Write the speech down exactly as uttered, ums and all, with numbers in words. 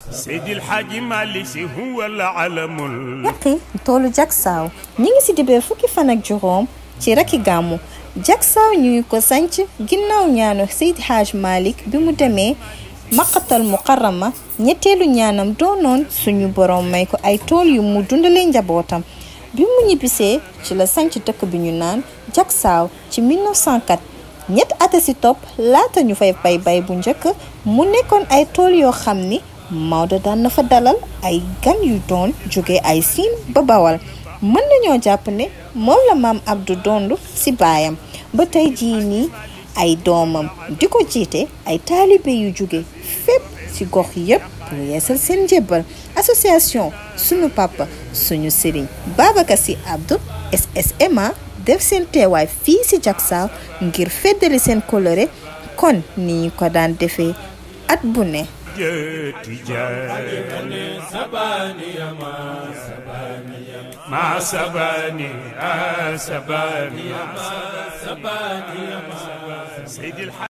سيدي الحاج مالك هو العلم. Dekhi Tolou Diaksao ñi ngi ci dibéer fukki fan ak juróom ci rakki gàmmu. Diaksao ñu ngi ko sanc ginnaaw ñaanu Seydi Hadj Malick bi mu demee Makkatal Mukarrama. ñetteelu ñaanam doonoon suñu borom may ko ay tool yu mu dundalee njabootam. bi mu ñibbisee ci la sanc dëkk bi ñu naan Diaksao ci mille neuf cent quatre. ñett ata si topp laata ñu fay bay bay bu njëkk mu nekkoon ay tool yoo xam ni Maodo daan na fa dalal ay gan yu doon jóge ay Siin ba Bawal. mën nañoo jàpp ne moom la maam Abdou dondu ci baayam ba tey jii nii ay doomam di ko jiite ay taalibe yu jóge fépp ci gox yépp pour yeesal seen njébbal. association sunu papa suñu sëriñ Babacar Sy Abdou S S M A def seen teewaay fii ci Diaksao ngir feddali seen coloré kon ni ñu ko daan defee at bu ne. ما سباني سباني سيدي